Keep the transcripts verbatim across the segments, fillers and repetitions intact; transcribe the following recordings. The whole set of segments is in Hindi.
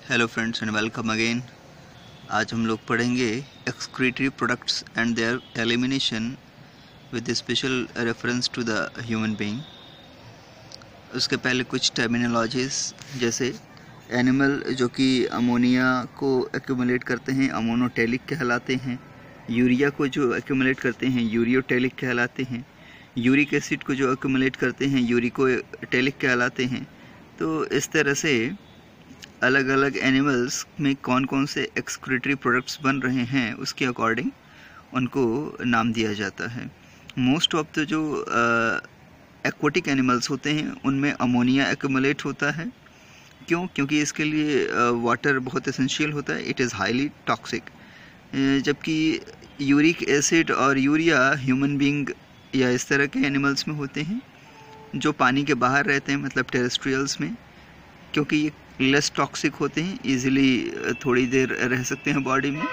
Hello friends and welcome again. आज हम लोग पढ़ेंगे excretory products and their elimination with special reference to the human being. उसके पहले कुछ टर्मिनोलॉजीज, जैसे एनिमल जो कि अमोनिया को एक्यूमुलेट करते हैं अमोनोटेलिक कहलाते हैं, यूरिया को जो एक्यूमुलेट करते हैं यूरियोटेलिक कहलाते हैं, यूरिक एसिड को जो एक्यूमुलेट करते हैं यूरिकोटेलिक कहलाते हैं। तो इस तरह से अलग अलग एनिमल्स में कौन कौन से एक्सक्रीटरी प्रोडक्ट्स बन रहे हैं उसके अकॉर्डिंग उनको नाम दिया जाता है। मोस्ट ऑफ द जो एक्वाटिक एनिमल्स होते हैं उनमें अमोनिया एक्यूमुलेट होता है। क्यों? क्योंकि इसके लिए वाटर बहुत एसेंशियल होता है, इट इज़ हाईली टॉक्सिक। जबकि यूरिक एसिड और यूरिया ह्यूमन बीइंग या इस तरह के एनिमल्स में होते हैं जो पानी के बाहर रहते हैं, मतलब टेरेस्ट्रियल्स में, क्योंकि ये लेस टॉक्सिक होते हैं, इजीली थोड़ी देर रह सकते हैं बॉडी में।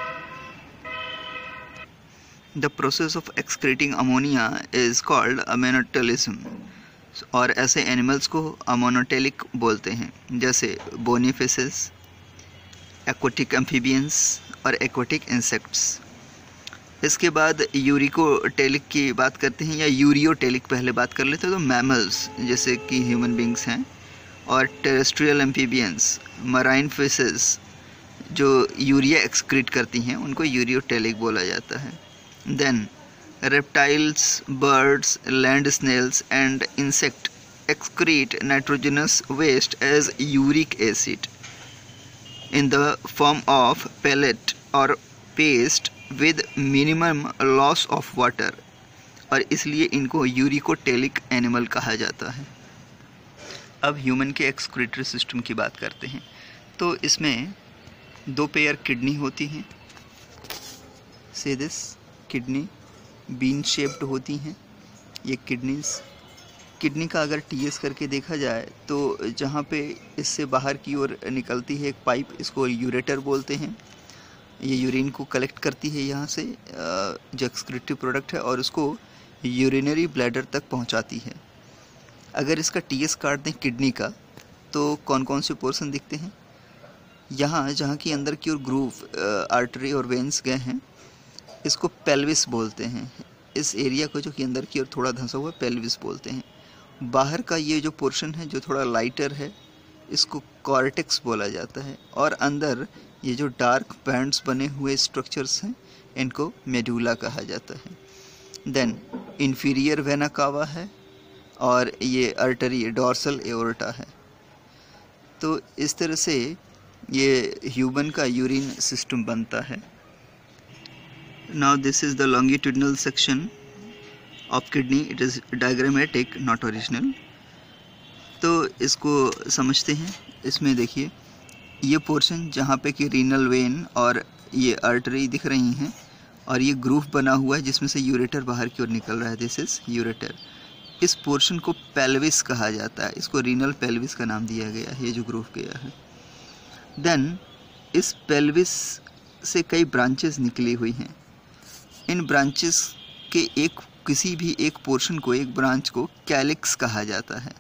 The process of excreting ammonia is called ammonotelism, और ऐसे एनिमल्स को अमोनोटेलिक बोलते हैं, जैसे बोनी फिशेस, एक्वाटिक एम्फीबियंस और एक्वाटिक इंसेक्ट्स। इसके बाद यूरिकोटेलिक की बात करते हैं, या यूरियोटेलिक पहले बात कर लेते हैं। तो मैमल्स जैसे कि ह्यूमन बींग्स हैं, और टेरेस्ट्रियल एम्फीबियंस, मराइन फिशेस जो यूरिया एक्सक्रीट करती हैं उनको यूरियोटेलिक बोला जाता है। Then reptiles, birds, land snails and insect excrete nitrogenous waste as uric acid in the form of pellet और paste with minimum loss of water, और इसलिए इनको यूरिकोटेलिक एनिमल कहा जाता है। अब ह्यूमन के एक्सक्रीटरी सिस्टम की बात करते हैं। तो इसमें दो पेयर किडनी होती हैं, से दिस किडनी बीन शेप्ड होती हैं। ये किडनीज किडनी का अगर टीएस करके देखा जाए तो जहाँ पे इससे बाहर की ओर निकलती है एक पाइप, इसको यूरेटर बोलते हैं। ये यूरिन को कलेक्ट करती है यहाँ से जो एक्सक्रीटरी प्रोडक्ट है, और उसको यूरिनरी ब्लैडर तक पहुँचाती है। अगर इसका टीएस काट दें किडनी का तो कौन कौन से पोर्शन दिखते हैं? यहाँ जहाँ की अंदर की ओर ग्रूव आर्टरी और वेन्स गए हैं, इसको पेल्विस बोलते हैं। इस एरिया को जो कि अंदर की ओर थोड़ा धंसा हुआ पेल्विस बोलते हैं। बाहर का ये जो पोर्शन है जो थोड़ा लाइटर है, इसको कॉर्टेक्स बोला जाता है। और अंदर ये जो डार्क बैंड्स बने हुए स्ट्रक्चर्स हैं इनको मेडुला कहा जाता है। देन इन्फीरियर वेना कावा है, और ये अर्टरी डॉर्सल एओर्टा है। तो इस तरह से ये ह्यूमन का यूरिन सिस्टम बनता है। Now this is the longitudinal section of kidney, it is diagrammatic not original. तो इसको समझते हैं। इसमें देखिए ये पोर्शन जहाँ पे कि रीनल वेन और ये आर्टरी दिख रही हैं, और ये ग्रूव बना हुआ है जिसमें से यूरेटर बाहर की ओर निकल रहा है, दिस इज़ यूरेटर। इस पोर्शन को पेल्विस कहा जाता है, इसको रीनल पेल्विस का नाम दिया गया है, ये जो ग्रूव गया है। देन इस पेल्विस से कई ब्रांचेस निकली हुई हैं। इन ब्रांचेस के एक किसी भी एक पोर्शन को, एक ब्रांच को कैलिक्स कहा जाता है।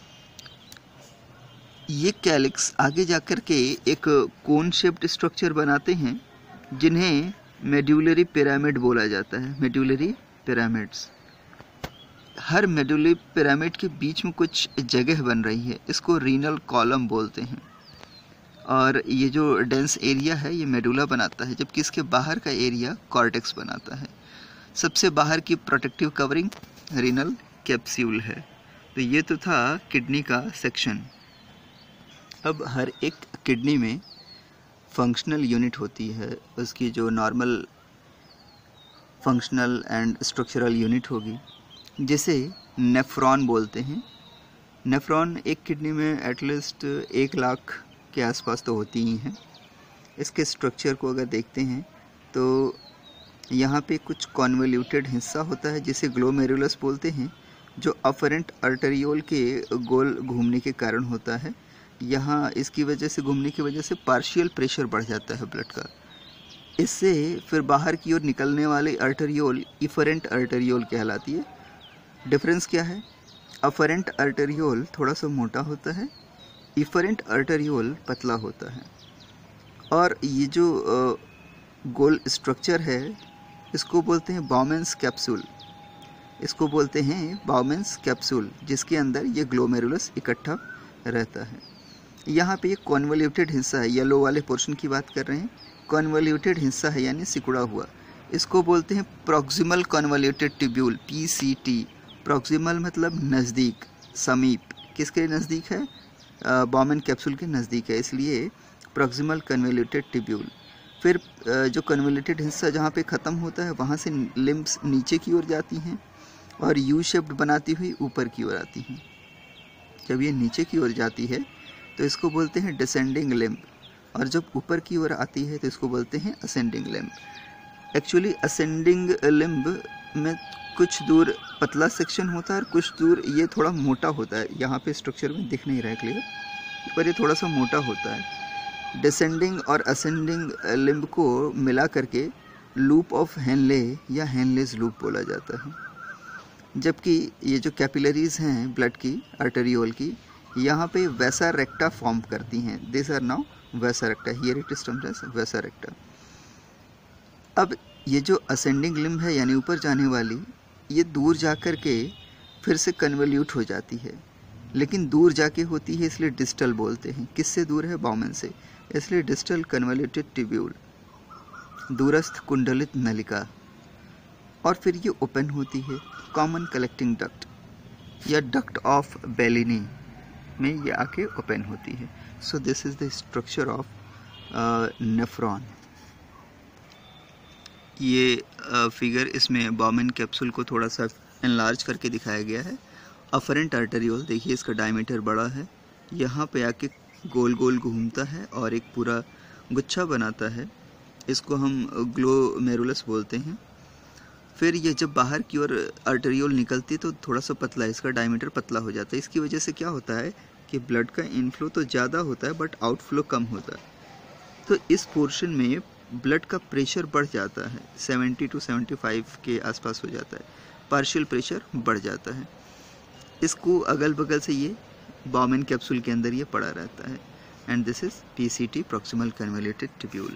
ये कैलिक्स आगे जाकर के एक कोन शेप्ड स्ट्रक्चर बनाते हैं जिन्हें मेड्यूलरी पिरामिड बोला जाता है। मेड्यूलरी पिरामिड्स, हर मेडुलरी पिरामिड के बीच में कुछ जगह बन रही है, इसको रीनल कॉलम बोलते हैं। और ये जो डेंस एरिया है ये मेडुला बनाता है, जबकि इसके बाहर का एरिया कॉर्टेक्स बनाता है। सबसे बाहर की प्रोटेक्टिव कवरिंग रीनल कैप्सूल है। तो ये तो था किडनी का सेक्शन। अब हर एक किडनी में फंक्शनल यूनिट होती है, उसकी जो normal functional and structural unit होगी, जैसे नेफ्रॉन बोलते हैं। नेफ्रॉन एक किडनी में एटलीस्ट एक लाख के आसपास तो होती ही हैं। इसके स्ट्रक्चर को अगर देखते हैं तो यहाँ पे कुछ कॉन्वोल्यूटेड हिस्सा होता है जिसे ग्लोमेरुलस बोलते हैं, जो अफरेंट आर्टेरियोल के गोल घूमने के कारण होता है। यहाँ इसकी वजह से, घूमने की वजह से पार्शियल प्रेशर बढ़ जाता है ब्लड का। इससे फिर बाहर की ओर निकलने वाले आर्टेरियोल इफरेंट आर्टेरियोल कहलाती है। डिफरेंस क्या है? अफरेंट आर्टेरियोल थोड़ा सा मोटा होता है, इफरेंट आर्टेरियोल पतला होता है। और ये जो गोल स्ट्रक्चर है इसको बोलते हैं बाउमेंस कैप्सूल, इसको बोलते हैं बाउमेंस कैप्सूल, जिसके अंदर ये ग्लोमेरुलस इकट्ठा रहता है। यहाँ पे ये कॉन्वोल्यूटेड हिस्सा है, येलो वाले पोर्शन की बात कर रहे हैं, कॉन्वोल्यूटेड हिस्सा है यानी सिकुड़ा हुआ, इसको बोलते हैं proximal convoluted tubule, P C T. Proximal मतलब नज़दीक, समीप, किसके नज़दीक है? बाउमेन कैप्सूल के नज़दीक है, इसलिए प्रॉक्सिमल कन्वोल्यूटेड ट्यूब्यूल। फिर जो कन्वोल्यूटेड हिस्सा जहाँ पे ख़त्म होता है वहाँ से लिम्ब्स नीचे की ओर जाती हैं और यू शेप्ड बनाती हुई ऊपर की ओर आती हैं। जब ये नीचे की ओर जाती है तो इसको बोलते हैं डिसेंडिंग लिम्ब, और जब ऊपर की ओर आती है तो इसको बोलते हैं ascending limb. Actually ascending limb में कुछ दूर पतला सेक्शन होता है और कुछ दूर ये थोड़ा मोटा होता है, यहाँ पे स्ट्रक्चर में दिख नहीं रहा है क्लियर, पर ये थोड़ा सा मोटा होता है। डिसेंडिंग और असेंडिंग लिम्ब को मिला करके लूप ऑफ हेनले या हेनलेस लूप बोला जाता है। जबकि ये जो कैपिलरीज हैं ब्लड की, आर्टेरियोल की, यहाँ पे वैसा रेक्टा फॉर्म करती हैं, this are now vasa recta, here it is termed as vasa recta. अब ये जो असेंडिंग लिम्ब है यानी ऊपर जाने वाली, ये दूर जा कर के फिर से कन्वोल्यूट हो जाती है, लेकिन दूर जाके होती है इसलिए डिस्टल बोलते हैं। किससे दूर है? बाउमेन से, इसलिए डिस्टल कन्वोल्यूटेड ट्यूब्यूल, दूरस्थ कुंडलित नलिका। और फिर ये ओपन होती है कॉमन कलेक्टिंग डक्ट या डक्ट ऑफ बेलिनी में ये आके ओपन होती है। So this is the structure of nephron. ये फिगर uh, इसमें बाउमेन कैप्सूल को थोड़ा सा एनलार्ज करके दिखाया गया है। अफरेंट आर्टेरियोल देखिए, इसका डायमीटर बड़ा है, यहाँ पे आके गोल गोल घूमता है और एक पूरा गुच्छा बनाता है, इसको हम ग्लोमेरुलस बोलते हैं। फिर ये जब बाहर की ओर आर्टेरियोल निकलती है तो थोड़ा सा पतला है, इसका डायमीटर पतला हो जाता है। इसकी वजह से क्या होता है कि ब्लड का इनफ्लो तो ज़्यादा होता है बट आउटफ्लो कम होता है, तो इस पोर्शन में ब्लड का प्रेशर बढ़ जाता है, सेवेंटी टू सेवेंटी फाइव के आसपास हो जाता है, पार्शियल प्रेशर बढ़ जाता है। इसको अगल बगल से ये बाउमेन कैप्सूल के अंदर ये पड़ा रहता है, and this is PCT, proximal convoluted tubule.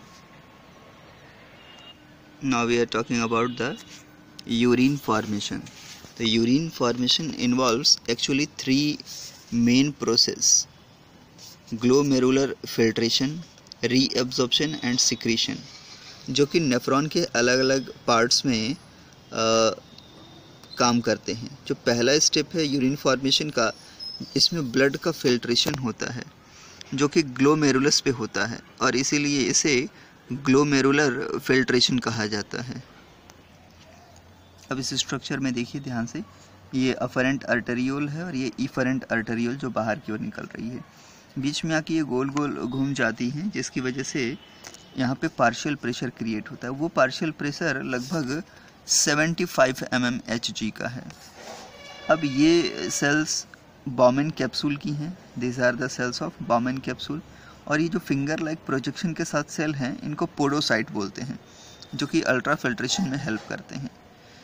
Now we are talking about the urine formation. The urine formation involves actually three main process: glomerular filtration, reabsorption and secretion, जो कि नेफ्रॉन के अलग अलग पार्ट्स में आ, काम करते हैं। जो पहला स्टेप है यूरिन फॉर्मेशन का, इसमें ब्लड का फिल्ट्रेशन होता है जो कि ग्लोमेरुलस पे होता है, और इसीलिए इसे ग्लोमेरुलर फिल्ट्रेशन कहा जाता है। अब इस स्ट्रक्चर में देखिए ध्यान से, ये अफरेंट आर्टेरियोल है और ये इफरेंट आर्टेरियोल जो बाहर की ओर निकल रही है, बीच में आके ये गोल गोल घूम जाती हैं, जिसकी वजह से यहाँ पे पार्शियल प्रेशर क्रिएट होता है। वो पार्शियल प्रेशर लगभग पचहत्तर एम एम एच जी का है। अब ये सेल्स बाउमेन कैप्सूल की हैं, this are the cells of Bowman capsule, और ये जो फिंगर लाइक प्रोजेक्शन के साथ सेल हैं इनको पोडोसाइट बोलते हैं, जो कि अल्ट्रा फिल्ट्रेशन में हेल्प करते हैं।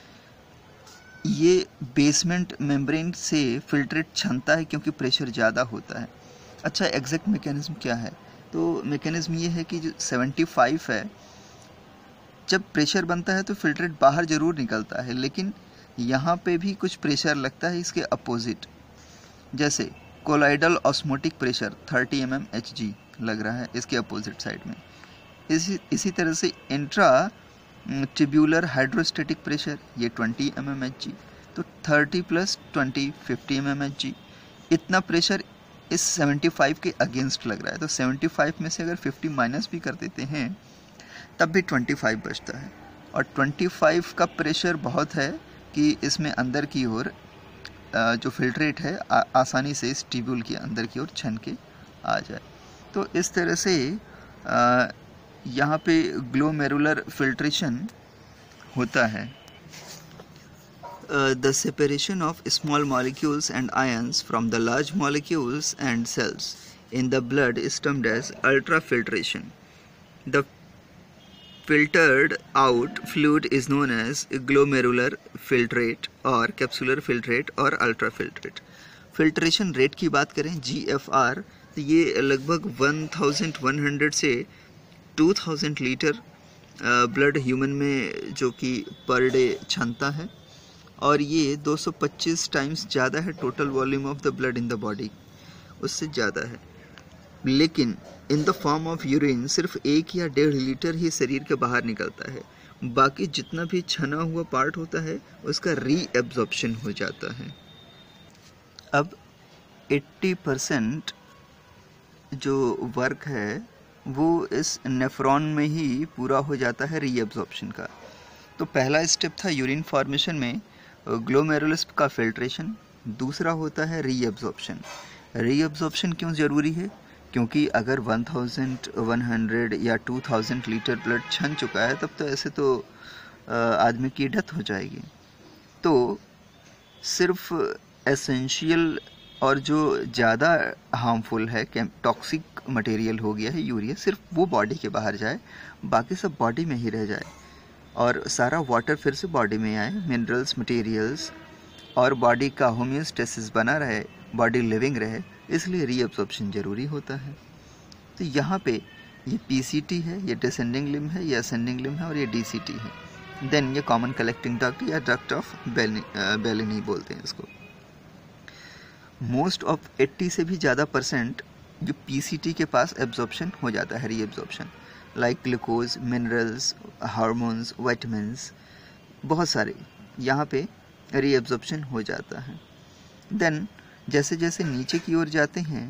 ये बेसमेंट मेम्ब्रेन से फिल्ट्रेट क्षमता है क्योंकि प्रेशर ज़्यादा होता है। अच्छा, एग्जैक्ट मैकेनिज्म क्या है? तो मैकेनिज्म ये है कि जो पचहत्तर है, जब प्रेशर बनता है तो फिल्ट्रेट बाहर ज़रूर निकलता है, लेकिन यहाँ पे भी कुछ प्रेशर लगता है इसके अपोजिट। जैसे कोलाइडल ऑस्मोटिक प्रेशर तीस एम एम एच जी लग रहा है इसके अपोजिट साइड में। इसी इसी तरह से इंट्रा ट्यूब्यूलर हाइड्रोस्टेटिक प्रेशर ये बीस एम एम एच जी, तो तीस प्लस बीस पचास एम एम एच जी, इतना प्रेशर इस पचहत्तर के अगेंस्ट लग रहा है। तो पचहत्तर में से अगर पचास माइनस भी कर देते हैं तब भी पच्चीस बचता है, और पच्चीस का प्रेशर बहुत है कि इसमें अंदर की ओर जो फिल्ट्रेट है आ, आसानी से इस ट्यूब्यूल के अंदर की ओर छन के आ जाए। तो इस तरह से यहाँ पे ग्लोमेरुलर फिल्ट्रेशन होता है। The separation of small molecules and ions from the large molecules and cells in the blood is termed as ultra filtration. The filtered out fluid is known as glomerular filtrate और capsular filtrate और ultra filtrate। फिल्ट्रेशन रेट की बात करें, जी एफ आर तो ये लगभग ग्यारह सौ से दो हज़ार लीटर ब्लड ह्यूमन में जो कि पर डे क्षमता है, और ये दो सौ पच्चीस टाइम्स ज़्यादा है total volume of the blood in the body, उससे ज़्यादा है। लेकिन in the form of urine सिर्फ एक या डेढ़ लीटर ही शरीर के बाहर निकलता है, बाकी जितना भी छना हुआ पार्ट होता है उसका रीएब्जॉर्प्शन हो जाता है। अब अस्सी परसेंट जो वर्क है वो इस नेफ्रॉन में ही पूरा हो जाता है रीएब्जॉर्प्शन का। तो पहला स्टेप था यूरिन फॉर्मेशन में ग्लोमेरुलस का फिल्ट्रेशन, दूसरा होता है रीएब्जॉर्प्शन। रीएब्जॉर्प्शन क्यों ज़रूरी है? क्योंकि अगर इलेवन सौ या दो हज़ार लीटर ब्लड छन चुका है तब तो ऐसे तो आदमी की डेथ हो जाएगी। तो सिर्फ एसेंशियल और जो ज़्यादा हार्मफुल है टॉक्सिक मटेरियल हो गया है यूरिया, सिर्फ वो बॉडी के बाहर जाए, बाकी सब बॉडी में ही रह जाए और सारा वाटर फिर से बॉडी में आए, मिनरल्स मटेरियल्स, और बॉडी का होमियोस्टेसिस बना रहे, बॉडी लिविंग रहे, इसलिए रीअब्सॉर्प्शन ज़रूरी होता है। तो यहाँ पे ये पीसीटी है, ये डिसेंडिंग लिम्ब है, ये असेंडिंग लिम्ब है, और ये डीसीटी है। देन ये कॉमन कलेक्टिंग डक्ट या डक्ट ऑफ बेलिनी बोलते हैं इसको। मोस्ट ऑफ अस्सी से भी ज़्यादा परसेंट जो पीसीटी के पास एब्जॉर्प्शन हो जाता है, reabsorption, like glucose, minerals, hormones, vitamins, बहुत सारे यहाँ पे रीअब्जॉर्प्शन हो जाता है। देन जैसे जैसे नीचे की ओर जाते हैं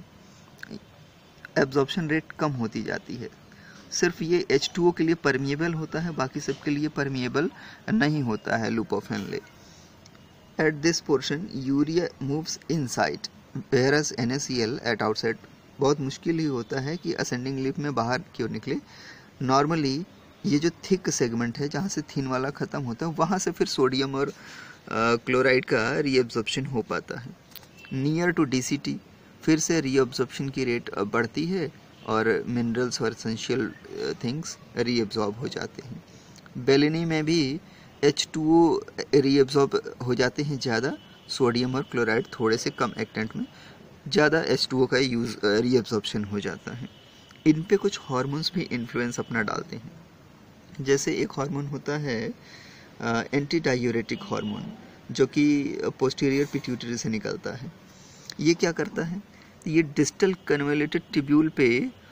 एब्जॉर्प्शन रेट कम होती जाती है। सिर्फ ये एच टू ओ के लिए परमिएबल होता है, बाकी सब के लिए परमिएबल नहीं होता है loop of Henle. At this portion urea moves inside whereas N A C L at outside. बहुत मुश्किल ही होता है कि असेंडिंग लिप में बाहर की ओर निकले। नॉर्मली ये जो थिक सेगमेंट है जहाँ से थिन वाला ख़त्म होता है वहाँ से फिर सोडियम और क्लोराइड का रीअब्जॉर्प्शन हो पाता है। नियर टू डीसीटी फिर से रीअब्जॉर्प्शन की रेट बढ़ती है और मिनरल्स और एसेंशियल थिंग्स रीअब्जॉर्ब हो जाते हैं। बेलिनी में भी एच टू ओ रीअब्जॉर्ब हो जाते हैं ज़्यादा, सोडियम और क्लोराइड थोड़े से कम एक्टेंट में, ज़्यादा एच टू ओ का यूज़ रीअब्जॉर्प्शन हो जाता है। इन पे कुछ हार्मोन्स भी इन्फ्लुएंस अपना डालते हैं। जैसे एक हार्मोन होता है एंटी डायूरेटिक हार्मोन, जो कि पोस्टीरियर पिट्यूटरी से निकलता है। ये क्या करता है? ये डिस्टल कन्वोल्यूटेड ट्यूब्यूल पे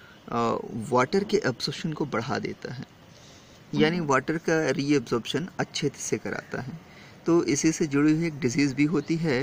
वाटर के एब्जॉर्प्शन को बढ़ा देता है, यानी वाटर का रीअब्जॉर्प्शन अच्छे से कराता है। तो इसी से जुड़ी हुई एक डिजीज़ भी होती है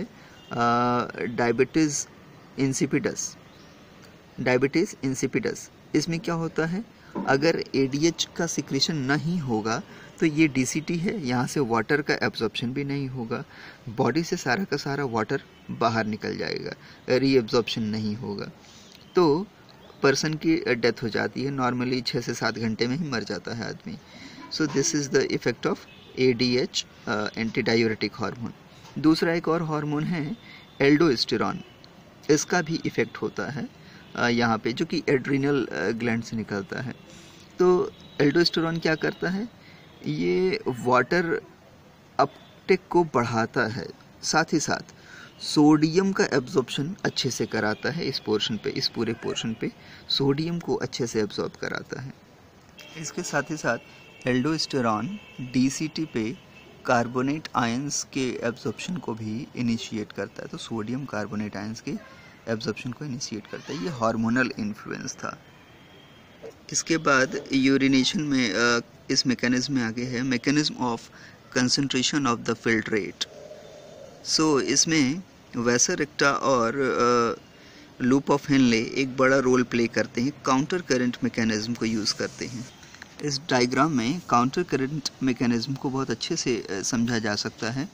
डायबिटीज़ इंसिपिडस। डायबिटीज़ इंसिपिडस इसमें क्या होता है, अगर ए डी एच का सिक्रेशन नहीं होगा तो ये डी सी टी है, यहाँ से वाटर का एब्जॉर्प्शन भी नहीं होगा, बॉडी से सारा का सारा वाटर बाहर निकल जाएगा, रीअब्जॉर्प्शन नहीं होगा, तो पर्सन की डेथ हो जाती है। नॉर्मली छः से सात घंटे में ही मर जाता है आदमी। So this is the effect of A D H, anti diuretic hormone. दूसरा एक और हार्मोन है एल्डोस्टेरॉन, इसका भी इफ़ेक्ट होता है uh, यहाँ पे, जो कि एड्रिनल ग्लैंड से निकलता है। तो एल्डोस्टेरॉन क्या करता है, ये वाटर अपटेक को बढ़ाता है, साथ ही साथ सोडियम का एब्जॉर्प्शन अच्छे से कराता है। इस पोर्शन पे, इस पूरे पोर्शन पे सोडियम को अच्छे से एब्जॉर्ब कराता है। इसके साथ ही साथ एल्डोस्टेरॉन डी सी टी पे कार्बोनेट आयंस के एब्जॉर्प्शन को भी इनिशिएट करता है, तो सोडियम कार्बोनेट आयंस के एब्जॉर्प्शन को इनिशिएट करता है। ये हार्मोनल इन्फ्लुएंस था। इसके बाद यूरिनेशन में इस मैकेनिज्म में आगे है mechanism of concentration of the filtrate. So इसमें वैसा रेक्टा और लूप ऑफ हेनले एक बड़ा रोल प्ले करते हैं, काउंटर करंट मैकेनिज्म को यूज़ करते हैं। इस डायग्राम में काउंटर करंट मैकेनिज्म को बहुत अच्छे से समझा जा सकता है।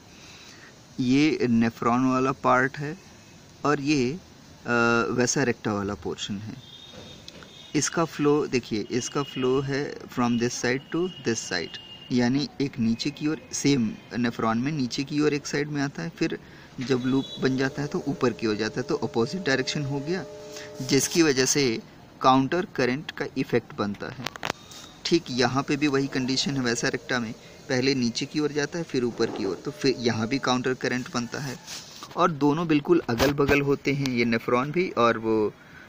ये नेफ्रॉन वाला पार्ट है और ये वैसा रेक्टा वाला पोर्शन है। इसका फ्लो देखिए, इसका फ्लो है from this side to this side, यानी एक नीचे की ओर, सेम नेफ्रॉन में नीचे की ओर एक साइड में आता है, फिर जब लूप बन जाता है तो ऊपर की ओर जाता है, तो अपोजिट डायरेक्शन हो गया, जिसकी वजह से काउंटर करंट का इफेक्ट बनता है। ठीक यहाँ पे भी वही कंडीशन है वैसा रेक्टा में, पहले नीचे की ओर जाता है फिर ऊपर की ओर, तो फिर यहाँ भी काउंटर करंट बनता है। और दोनों बिल्कुल अगल बगल होते हैं, ये नेफ्रॉन भी और वो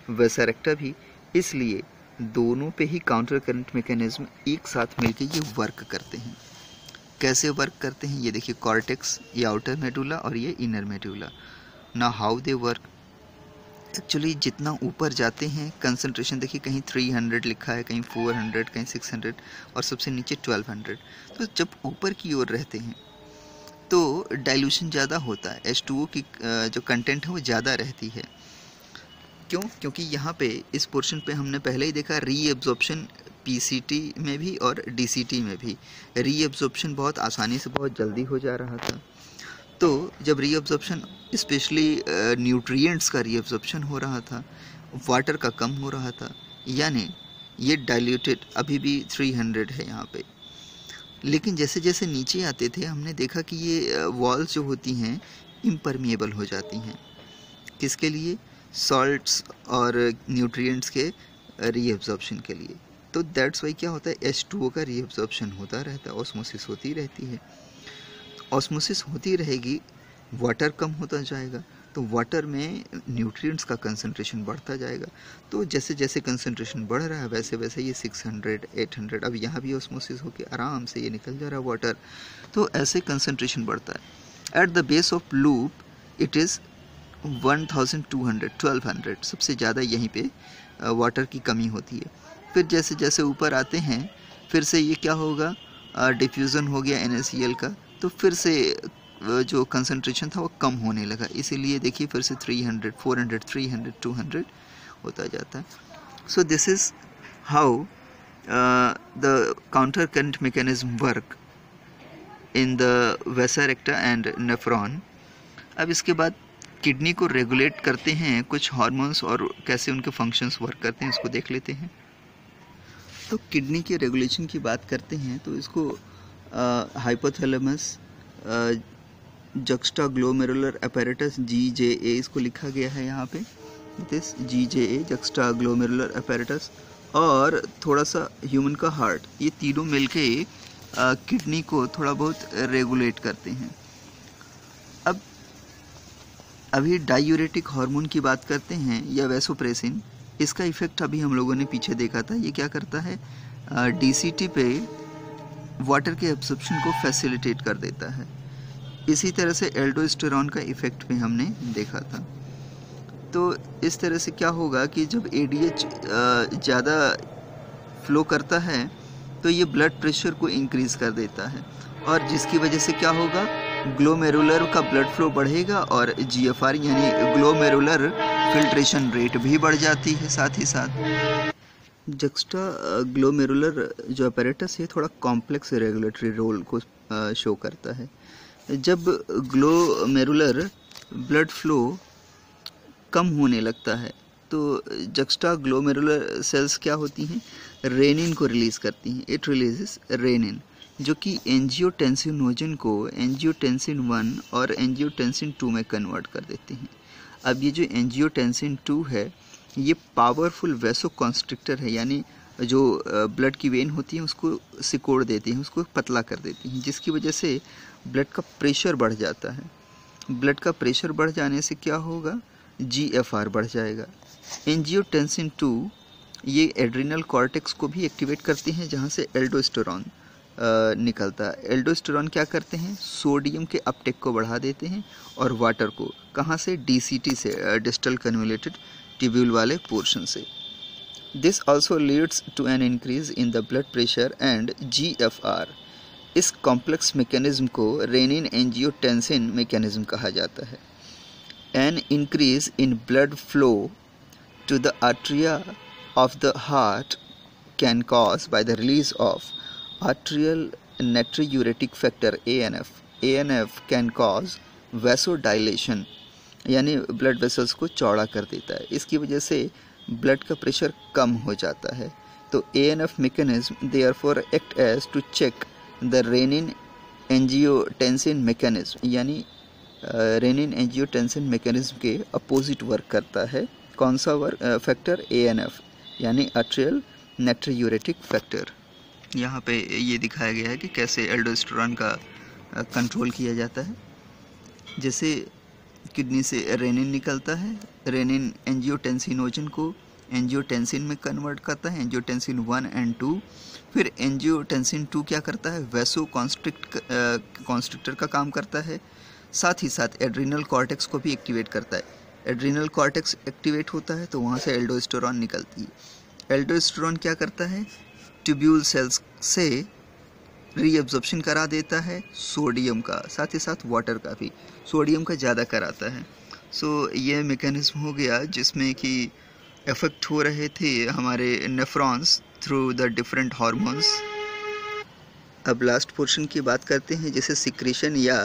वैसा रेक्टा भी। इसलिए दोनों पे ही काउंटर करंट मैकेनिज्म एक साथ मिलके ये वर्क करते हैं। कैसे वर्क करते हैं ये देखिए, कॉर्टेक्स, ये आउटर मेडुला और ये इनर मेडुला। ना हाउ दे वर्क, एक्चुअली जितना ऊपर जाते हैं कंसंट्रेशन देखिए, कहीं तीन सौ लिखा है, कहीं चार सौ, कहीं छह सौ और सबसे नीचे बारह सौ। तो जब ऊपर की ओर रहते हैं तो डाइल्यूशन ज़्यादा होता है, एच टू ओ की जो कंटेंट है वो ज़्यादा रहती है। क्यों? क्योंकि यहाँ पे इस पोर्शन पे हमने पहले ही देखा रीएब्जॉर्प्शन पीसीटी में भी और डीसीटी में भी रीएब्जॉर्प्शन बहुत आसानी से बहुत जल्दी हो जा रहा था। तो जब रीअब्जॉर्प्शन स्पेशली न्यूट्रिएंट्स का रीअब्जॉर्प्शन हो रहा था, वाटर का कम हो रहा था, यानी ये डाइल्यूटेड अभी भी तीन सौ है यहाँ पे। लेकिन जैसे जैसे नीचे आते थे हमने देखा कि ये वॉल्स जो होती हैं इम्परमिएबल हो जाती हैं। किसके लिए? सॉल्ट्स और न्यूट्रिएंट्स के रीअब्जॉर्प्शन के लिए। तो दैट्स वाई क्या होता है, एच टू ओ का रीअब्जॉर्प्शन होता रहता है, ऑस्मोसिस होती रहती है। ऑस्मोसिस होती रहेगी, वाटर कम होता जाएगा, तो वाटर में न्यूट्रिएंट्स का कंसंट्रेशन बढ़ता जाएगा। तो जैसे जैसे कंसंट्रेशन बढ़ रहा है वैसे वैसे ये छह सौ, आठ सौ, अब यहाँ भी ऑस्मोसिस होके आराम से ये निकल जा रहा है वाटर। तो ऐसे कंसंट्रेशन बढ़ता है। At the base of loop it is बारह सौ, बारह सौ, सबसे ज़्यादा यहीं पे वाटर की कमी होती है। फिर जैसे जैसे ऊपर आते हैं फिर से ये क्या होगा, डिफ्यूज़न हो गया एन ए सी एल का, तो फिर से जो कंसंट्रेशन था वो कम होने लगा। इसीलिए देखिए फिर से तीन सौ, चार सौ, तीन सौ, दो सौ होता जाता है। So this is how the counter current mechanism work in the vasa recta and nephron. अब इसके बाद किडनी को रेगुलेट करते हैं कुछ हार्मोन्स, और कैसे उनके फंक्शंस वर्क करते हैं इसको देख लेते हैं। तो किडनी के रेगुलेशन की बात करते हैं तो इसको hypothalamus, juxtaglomerular apparatus G J A इसको लिखा गया है यहाँ पे, this G J A juxtaglomerular apparatus, और थोड़ा सा ह्यूमन का हार्ट, ये तीनों मिलके किडनी को थोड़ा बहुत रेगुलेट करते हैं। अब अभी डायूरेटिक हार्मोन की बात करते हैं या वैसोप्रेसिन, इसका इफेक्ट अभी हम लोगों ने पीछे देखा था। ये क्या करता है, डीसीटी पे वाटर के एब्सॉर्प्शन को फैसिलिटेट कर देता है। इसी तरह से एल्डोस्टेरॉन का इफेक्ट भी हमने देखा था। तो इस तरह से क्या होगा कि जब एडीएच ज़्यादा फ्लो करता है तो ये ब्लड प्रेशर को इंक्रीज़ कर देता है, और जिसकी वजह से क्या होगा, ग्लोमेरुलर का ब्लड फ्लो बढ़ेगा और जीएफआर यानी ग्लोमेरुलर फिल्ट्रेशन रेट भी बढ़ जाती है साथ ही साथ। जक्स्टा ग्लोमेरुलर जो अपैरेटस है थोड़ा कॉम्प्लेक्स रेगुलेटरी रोल को शो करता है। जब ग्लोमेरुलर ब्लड फ्लो कम होने लगता है तो जक्स्टा ग्लोमेरुलर सेल्स क्या होती हैं, रेनिन को रिलीज़ करती हैं। इट रिलीजेस रेनिन, जो कि एंजियोटेंसिनोजन को एंजियोटेंसिन वन और एंजियोटेंसिन टू में कन्वर्ट कर देते हैं। अब ये जो एंजियोटेंसिन टू है ये पावरफुल वैसो कॉन्स्ट्रिक्टर है, यानी जो ब्लड की वेन होती है उसको सिकोड़ देती हैं, उसको पतला कर देती हैं, जिसकी वजह से ब्लड का प्रेशर बढ़ जाता है। ब्लड का प्रेशर बढ़ जाने से क्या होगा, जीएफआर बढ़ जाएगा। एंजियोटेंसिन टू ये एड्रिनल कॉर्टेक्स को भी एक्टिवेट करती हैं, जहाँ से एल्डोस्टेरॉन निकलता है। एल्डोस्टेरॉन क्या करते हैं, सोडियम के अपटेक को बढ़ा देते हैं, और वाटर को कहाँ से, डीसीटी से, डिस्टल कन्वोल्यूटेड ट्यूब्यूल वाले पोर्शन से। This also leads to an increase in the blood pressure and GFR. इस कॉम्प्लेक्स मैकेनिज्म को रेनिन एंजियोटेंसिन मैकेनिज्म कहा जाता है। An increase in blood flow to the arteria of the heart can cause by the release of arterial natriuretic factor A N F. A N F can cause vasodilation, यानी ब्लड वेसल्स को चौड़ा कर देता है। इसकी वजह से ब्लड का प्रेशर कम हो जाता है। तो A N F mechanism therefore act as to check the renin angiotensin mechanism, यानी रेनिन एंजियोटेंसिन मैकेनिज्म के अपोजिट वर्क करता है। कौन सा work factor, A N F यानी आर्ट्रियल नाट्रियूरेटिक फैक्टर। यहाँ पे ये दिखाया गया है कि कैसे एल्डोस्टेरॉन का कंट्रोल किया जाता है। जैसे किडनी से रेनिन निकलता है, रेनिन एंजियोटेंसिनोजन को एंजियोटेंसिन में कन्वर्ट करता है, एंजियोटेंसिन वन एंड टू। फिर एंजियोटेंसिन टू क्या करता है, वैसो कॉन्स्ट्रिक्ट कॉन्स्ट्रिक्टर का काम करता है। साथ ही साथ एड्रिनल कॉर्टेक्स को भी एक्टिवेट करता है। एड्रिनल कॉर्टेक्स एक्टिवेट होता है तो वहाँ से एल्डोस्टेरॉन निकलती है। एल्डोस्टेरॉन क्या करता है, ट्यूब्यूल सेल्स से रीअब्जॉर्प्शन करा देता है सोडियम का, साथ ही साथ वाटर का भी, सोडियम का ज़्यादा कराता है। सो so, ये मैकेनिज्म हो गया जिसमें कि इफेक्ट हो रहे थे हमारे nephrons through the different hormones. अब लास्ट पोर्शन की बात करते हैं जिसे सिक्रीशन या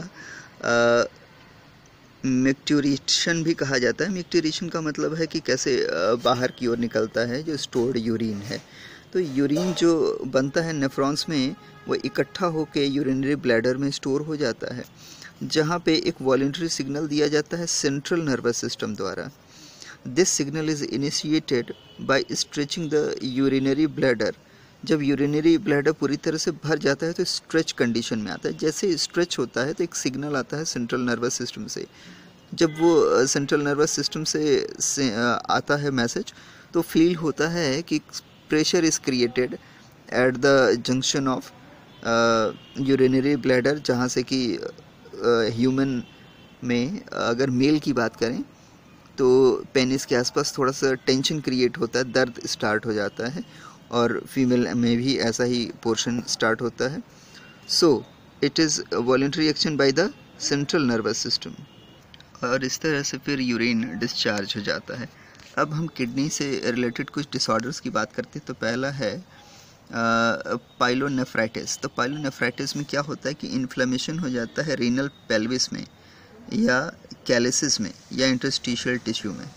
मिक्ट्यूरेशन भी कहा जाता है। मिक्ट्यूरेशन का मतलब है कि कैसे बाहर की ओर निकलता है जो स्टोर्ड यूरिन है। तो यूरिन जो बनता है नेफ्रॉन्स में वो इकट्ठा होकर यूरिनरी ब्लैडर में स्टोर हो जाता है, जहाँ पे एक वॉलंटरी सिग्नल दिया जाता है सेंट्रल नर्वस सिस्टम द्वारा। This signal is initiated by stretching the urinary bladder. जब यूरिनरी ब्लैडर पूरी तरह से भर जाता है तो स्ट्रेच कंडीशन में आता है। जैसे स्ट्रेच होता है तो एक सिग्नल आता है सेंट्रल नर्वस सिस्टम से। जब वो सेंट्रल नर्वस सिस्टम से, से आता है मैसेज, तो फील होता है कि pressure is created at the junction of urinary bladder, जहाँ से कि ह्यूमन uh, में अगर मेल की बात करें तो पेनिस के आसपास थोड़ा सा टेंशन क्रिएट होता है, दर्द स्टार्ट हो जाता है, और फीमेल में भी ऐसा ही पोर्शन स्टार्ट होता है। So it is voluntary action by the central nervous system, और इस तरह से फिर यूरिन डिस्चार्ज हो जाता है। अब हम किडनी से रिलेटेड कुछ डिसऑर्डर्स की बात करते हैं। तो पहला है पाइलोनेफ्राइटिस। तो पाइलोनेफ्राइटिस में क्या होता है कि इन्फ्लेमेशन हो जाता है रीनल पेल्विस में या कैलिसिस में या इंटरस्टिशियल टिश्यू में।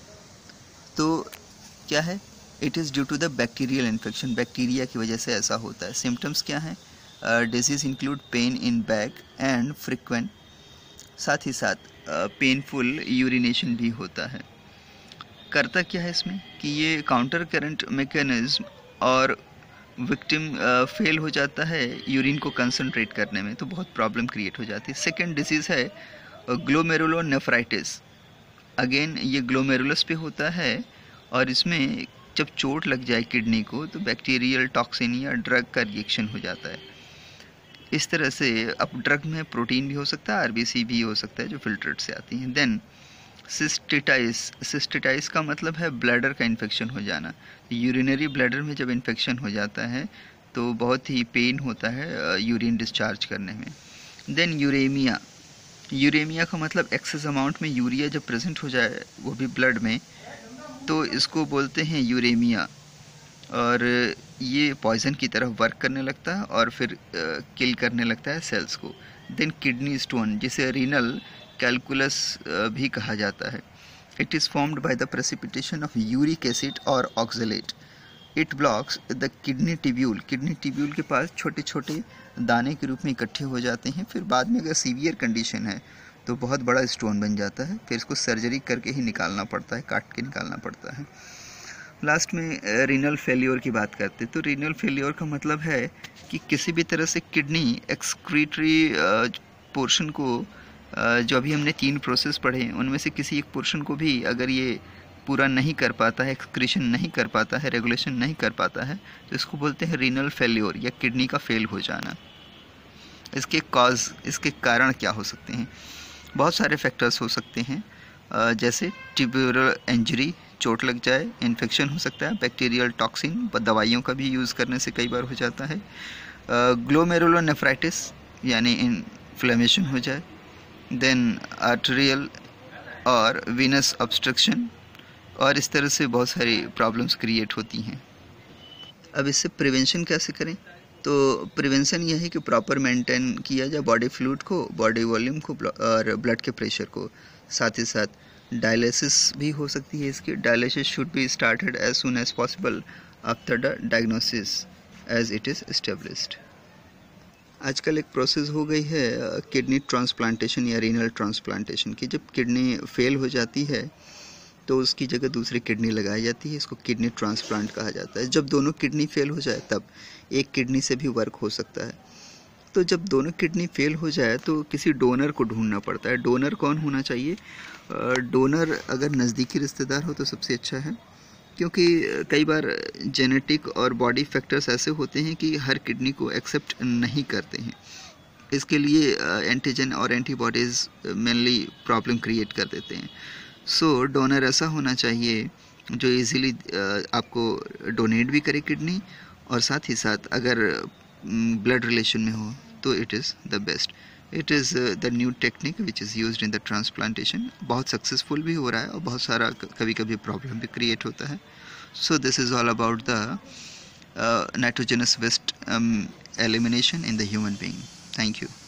तो क्या है, it is due to the bacterial infection, bacteria की वजह से ऐसा होता है। सिम्टम्स क्या हैं, disease include pain in back and frequent, साथ ही साथ पेनफुल यूरिनेशन भी होता है। करता क्या है इसमें कि ये काउंटर करंट मैकेनिज्म और विक्टिम फेल हो जाता है यूरिन को कंसंट्रेट करने में, तो बहुत प्रॉब्लम क्रिएट हो जाती है। सेकेंड डिजीज़ है ग्लोमेरुलोनेफ्राइटिस। अगेन ये ग्लोमेरुलस पे होता है, और इसमें जब चोट लग जाए किडनी को तो बैक्टीरियल टॉक्सिन या ड्रग का रिएक्शन हो जाता है। इस तरह से अब ड्रग में प्रोटीन भी हो सकता है, आरबीसी भी हो सकता है जो फिल्टर्ड से आती हैं। देन सिस्टिटाइस। सिस्टिटाइस का मतलब है ब्लैडर का इन्फेक्शन हो जाना। यूरिनरी ब्लैडर में जब इन्फेक्शन हो जाता है तो बहुत ही पेन होता है यूरिन डिस्चार्ज करने में। Then uraemia. यूरेमिया का मतलब एक्सेस अमाउंट में यूरिया जब प्रेजेंट हो जाए, वो भी ब्लड में, तो इसको बोलते हैं यूरेमिया, और ये पॉइजन की तरह वर्क करने लगता है और फिर किल करने लगता है सेल्स को। देन किडनी स्टोन, जिसे रीनल कैलकुलस भी कहा जाता है। It is formed by the precipitation of uric acid और oxalate. It blocks the kidney tubule. Kidney tubule के पास छोटे छोटे दाने के रूप में इकट्ठे हो जाते हैं। फिर बाद में अगर सीवियर कंडीशन है तो बहुत बड़ा स्टोन बन जाता है, फिर इसको सर्जरी करके ही निकालना पड़ता है, काट के निकालना पड़ता है। लास्ट में रीनल फेलियर की बात करते हैं। तो रीनल फेलियर का मतलब है कि किसी भी तरह से किडनी एक्सक्रीटरी पोर्शन को, जो अभी हमने तीन प्रोसेस पढ़े उनमें से किसी एक पोर्शन को भी अगर ये पूरा नहीं कर पाता है, एक्सक्रीशन नहीं कर पाता है, रेगुलेशन नहीं कर पाता है, तो इसको बोलते हैं रीनल फेलियर या किडनी का फेल हो जाना। इसके कॉज, इसके कारण क्या हो सकते हैं? बहुत सारे फैक्टर्स हो सकते हैं, जैसे ट्यूब्यूलर इंजरी, चोट लग जाए, इन्फेक्शन हो सकता है, बैक्टीरियल टॉक्सिन, दवाइयों का भी यूज़ करने से कई बार हो जाता है, ग्लोमेरुलोनेफ्राइटिस यानी इन्फ्लेमेशन हो जाए, देन आर्टेरियल और वीनस ऑब्स्ट्रक्शन, और इस तरह से बहुत सारी प्रॉब्लम्स क्रिएट होती हैं। अब इससे प्रिवेंशन कैसे करें? तो प्रिवेंशन यह है कि प्रॉपर मेंटेन किया जाए बॉडी फ्लूइड को, बॉडी वॉल्यूम को और ब्लड के प्रेशर को। साथ ही साथ डायलिसिस भी हो सकती है इसकी। Dialysis should be started as soon as possible after the diagnosis as it is established. आजकल एक प्रोसेस हो गई है किडनी ट्रांसप्लांटेशन या रीनल ट्रांसप्लांटेशन की। जब किडनी फेल हो जाती है तो उसकी जगह दूसरी किडनी लगाई जाती है, इसको किडनी ट्रांसप्लांट कहा जाता है। जब दोनों किडनी फेल हो जाए तब एक किडनी से भी वर्क हो सकता है। तो जब दोनों किडनी फेल हो जाए तो किसी डोनर को ढूंढना पड़ता है। डोनर कौन होना चाहिए? डोनर अगर नज़दीकी रिश्तेदार हो तो सबसे अच्छा है, क्योंकि कई बार जेनेटिक और बॉडी फैक्टर्स ऐसे होते हैं कि हर किडनी को एक्सेप्ट नहीं करते हैं। इसके लिए एंटीजन और एंटीबॉडीज़ मेनली प्रॉब्लम क्रिएट कर देते हैं। सो so, डोनर ऐसा होना चाहिए जो इजीली आपको डोनेट भी करे किडनी, और साथ ही साथ अगर ब्लड रिलेशन में हो तो it is the best. It is the new technique which is used in the transplantation. बहुत सक्सेसफुल भी हो रहा है और बहुत सारा कभी कभी प्रॉब्लम भी क्रिएट होता है। So this is all about the nitrogenous waste elimination in the human being. Thank you.